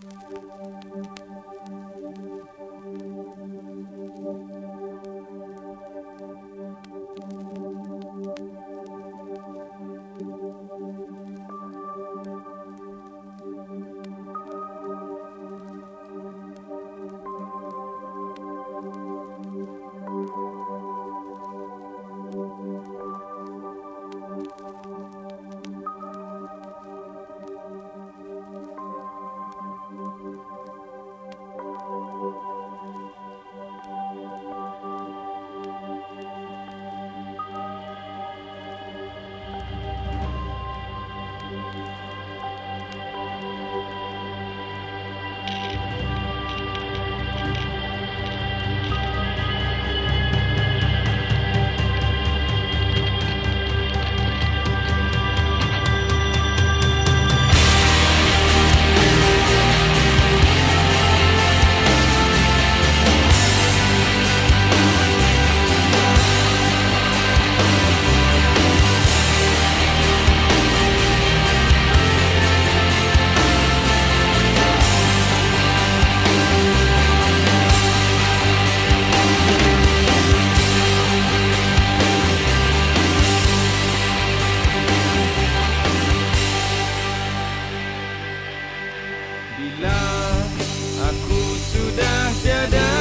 Bila aku sudah tiada,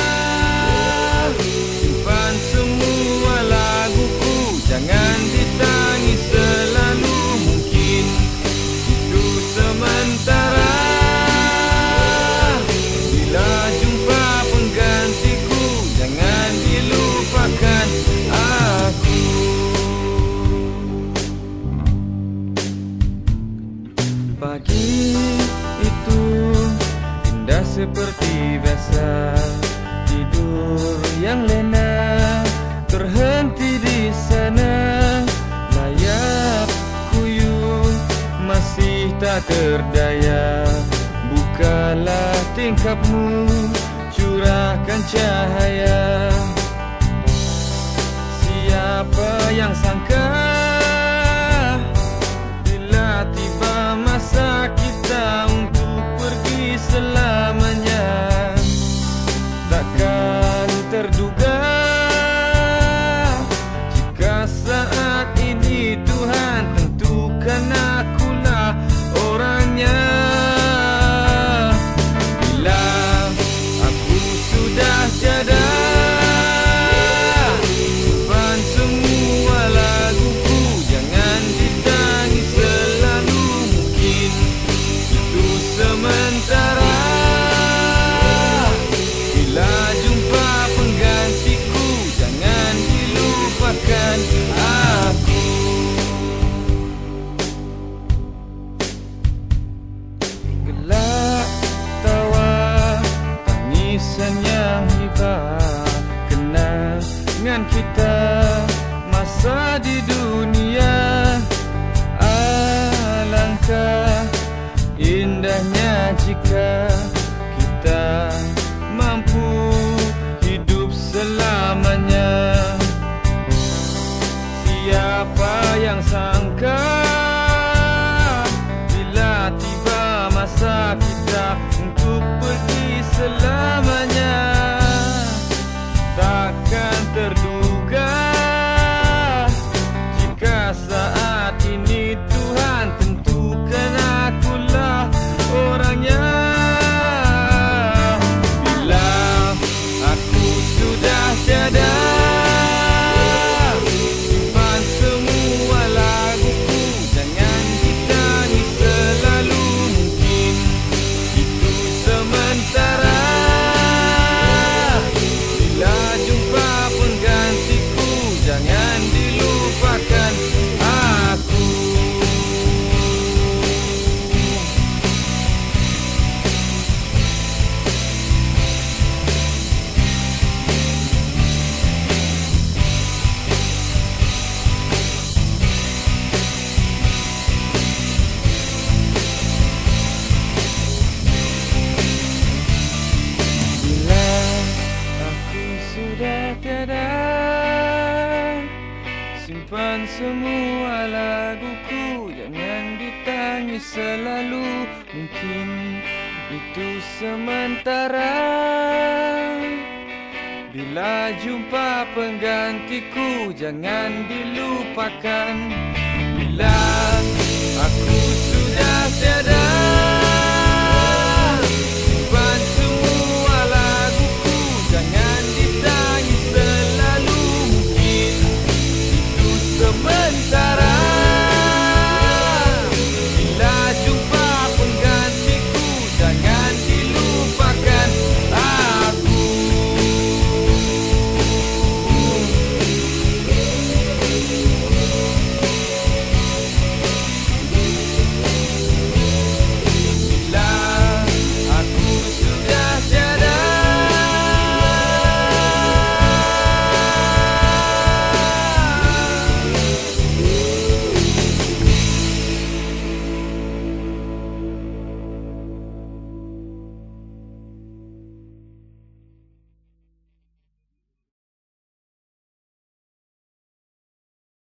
simpan semua laguku, jangan ditangis selalu. Mungkin itu sementara, bila jumpa penggantiku, jangan dilupakan aku. Pagi itu indah seperti biasa, tidur yang lena terhenti di sana. Layak kuyuh masih tak terdaya, bukalah tingkapmu, curahkan cahaya. Siapa yang sangka bila tiba masa kita untuk pergi selamanya, takkan terduga jika saat ini Tuhan tentukan akulah orangnya. Bila aku sudah tiada, simpan semua laguku, jangan ditangis selalu. Mungkin itu sementara, bila jumpa penggantiku, jangan dilupakan aku. Gelak tawa, tangisan yang hebat, kenangan kita masa di dunia. Alangkah indahnya jika kita mampu hidup selamanya. Siapa yang sangka bila tiba masa kita untuk pergi selamanya, takkan terduga jika saat ini Tuhan tentukan akulah orangnya. Bila aku sudah tiada, simpan semua laguku, jangan ditangis selalu. Mungkin itu sementara, bila jumpa penggantiku, jangan dilupakan aku. Bila aku sudah tiada, simpan semua laguku, jangan ditangis selalu. Mungkin itu sementara. Bila jumpa penggantiku, jangan dilupakan. Bila